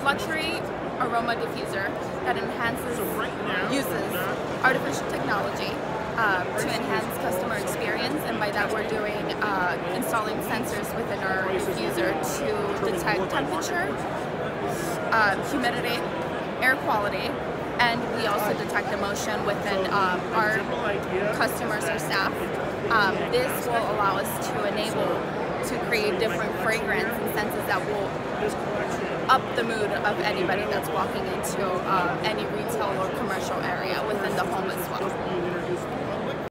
luxury aroma diffuser that uses artificial technology to enhance customer experience, and by that we're doing installing sensors within our diffuser to detect temperature, humidity, air quality, and we also detect emotion within our customers or staff. This will allow us to enable to create different fragrance and senses that will up the mood of anybody that's walking into any retail or commercial area within the home as well.